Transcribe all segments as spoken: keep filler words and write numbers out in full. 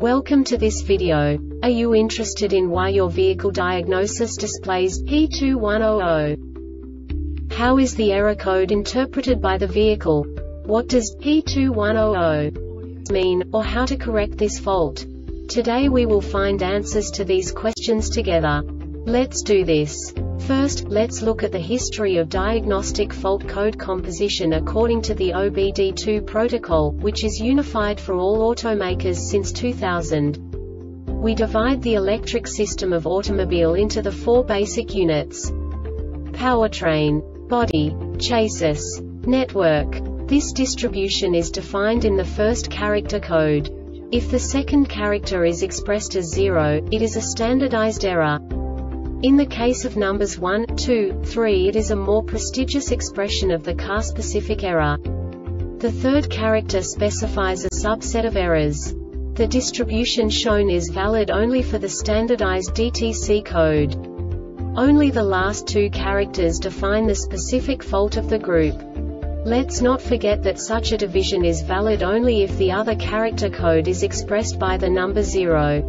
Welcome to this video. Are you interested in why your vehicle diagnosis displays P two one zero zero? How is the error code interpreted by the vehicle? What does P two one zero zero mean, or how to correct this fault? Today we will find answers to these questions together. Let's do this. First, let's look at the history of diagnostic fault code composition according to the O B D two protocol, which is unified for all automakers since two thousand. We divide the electric system of automobile into the four basic units: powertrain, body, chassis, network. This distribution is defined in the first character code. If the second character is expressed as zero, it is a standardized error. In the case of numbers one, two, three, it is a more prestigious expression of the car-specific error. The third character specifies a subset of errors. The distribution shown is valid only for the standardized D T C code. Only the last two characters define the specific fault of the group. Let's not forget that such a division is valid only if the other character code is expressed by the number zero.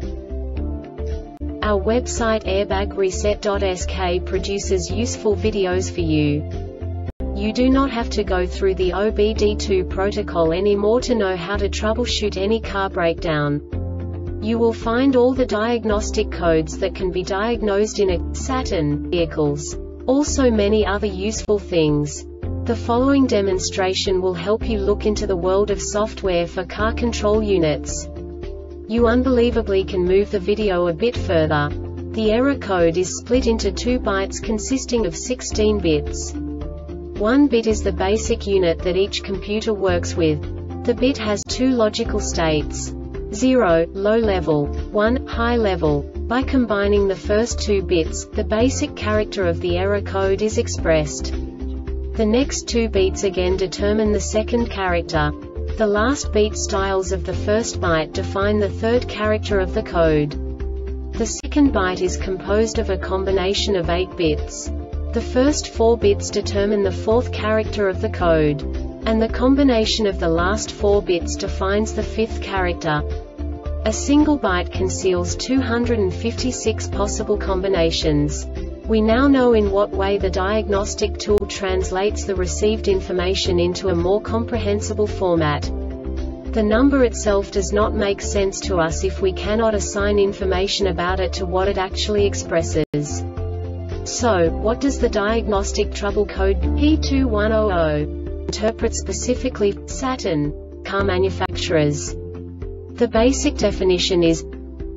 Our website airbag reset dot S K produces useful videos for you. You do not have to go through the O B D two protocol anymore to know how to troubleshoot any car breakdown. You will find all the diagnostic codes that can be diagnosed in a Saturn vehicles. Also many other useful things. The following demonstration will help you look into the world of software for car control units. You unbelievably can move the video a bit further. The error code is split into two bytes consisting of sixteen bits. One bit is the basic unit that each computer works with. The bit has two logical states: zero, low level, one, high level. By combining the first two bits, the basic character of the error code is expressed. The next two bits again determine the second character. The last beat styles of the first byte define the third character of the code. The second byte is composed of a combination of eight bits. The first four bits determine the fourth character of the code. And the combination of the last four bits defines the fifth character. A single byte conceals two hundred fifty-six possible combinations. We now know in what way the diagnostic tool translates the received information into a more comprehensible format. The number itself does not make sense to us if we cannot assign information about it to what it actually expresses. So, what does the diagnostic trouble code P two one zero zero interpret specifically for Saturn car manufacturers? The basic definition is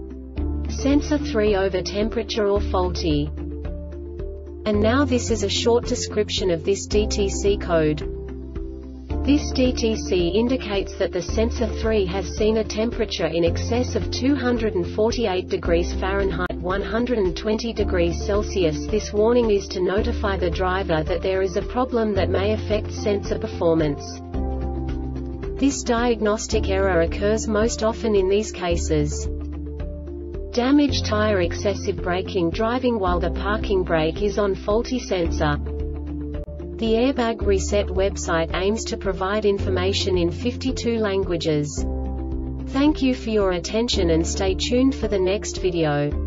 sensor three over temperature or faulty. And now this is a short description of this D T C code. This D T C indicates that the sensor three has seen a temperature in excess of two hundred forty-eight degrees Fahrenheit one hundred twenty degrees Celsius. This warning is to notify the driver that there is a problem that may affect sensor performance. This diagnostic error occurs most often in these cases: damaged tire, excessive braking, driving while the parking brake is on, faulty sensor. The Airbag Reset website aims to provide information in fifty-two languages. Thank you for your attention and stay tuned for the next video.